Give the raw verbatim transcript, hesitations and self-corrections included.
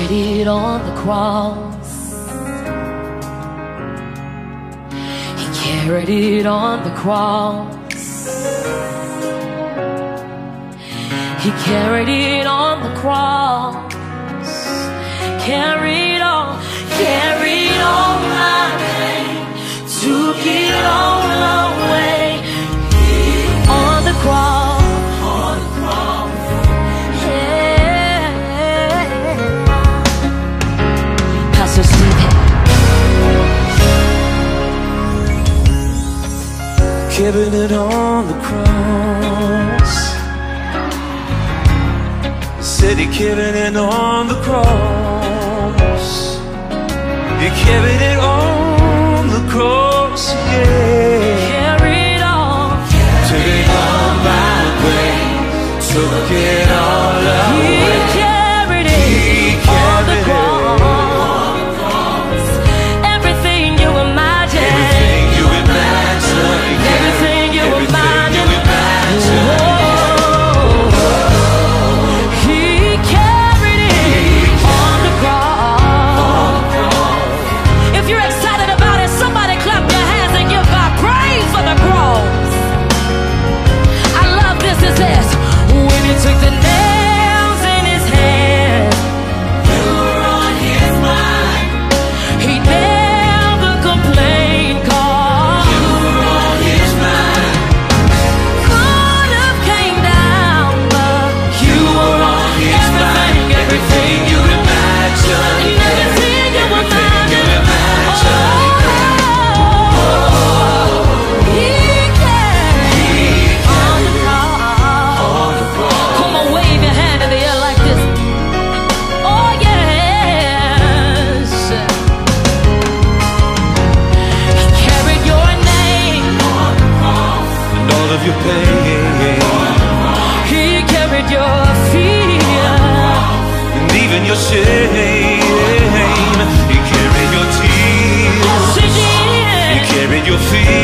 carried it on the cross. He carried it on the cross. He carried it on the cross. Carried on, carried on my pain. Took it all away on the cross. On the cross. Yeah. Pastor Steve. Carried it on the cross. Said he carried it on the cross. He carried it on the cross, yeah. Carried on, took it all my way, took it all away. He carried it He on the carried cross. Everything you imagine, everything you imagine, everything you everything you imagine. imagine. Took the nails in his hands. You were on his mind. He never complained, carr. You were on his mind. Could have came down, but you were on his mind. Everything you imagined, everything you imagined. He carried on the cross. Come on, wave your hand in the air like this. Oh yes. He carried your name on the cross. And all of your pain. He carried your fear. And even your shame. He carried your tears. Yes, he did. He carried your fear.